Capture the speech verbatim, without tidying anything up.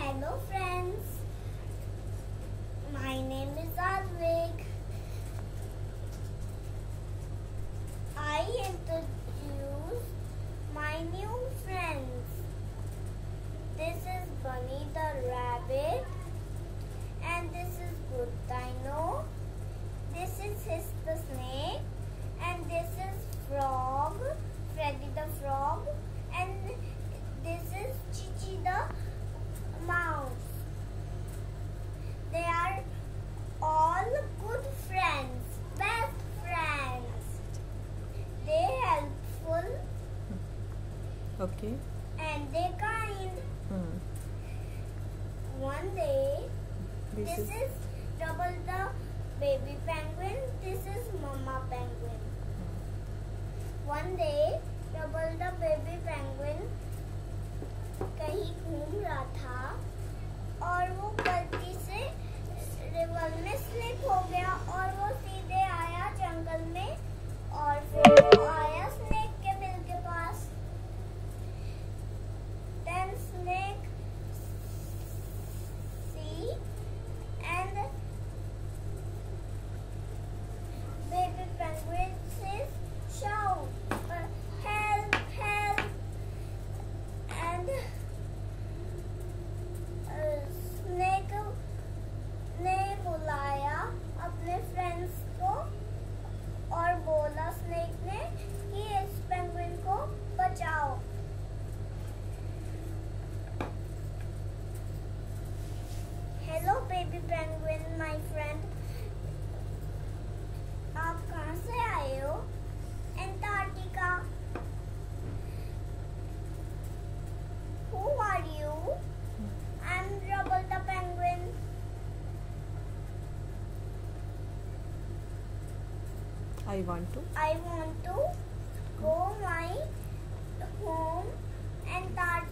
Hello friends, my name is Advik. I introduce my new friends. This is Bunny the rabbit and this is Good Dino. This is Hiss the snake and this is Frog, Freddy the frog, and this is Chichi the mouse. They are all good friends, best friends. They helpful. Okay. And they kind. Hmm. One day, This, this is, is Double the baby penguin. This is Mama penguin. One day, Double the baby penguin कहीं घूम रहा था और वो गलती से river में slip हो गया और वो सीधे आया जंगल में और फिर वो आया स्नेक के बिल के पास. Then snake see and baby penguin says shout uh, help help and uh, snake ने बुलाया अपने फ्रेंड्स को और बोला स्नेक ने कि इस पेंगुइन को बचाओ. Hello baby penguin my friend, आप कहाँ से आए हो? Antarctica. Who are you? I'm Rubble the penguin. I want to. I want to go my home Antarctica.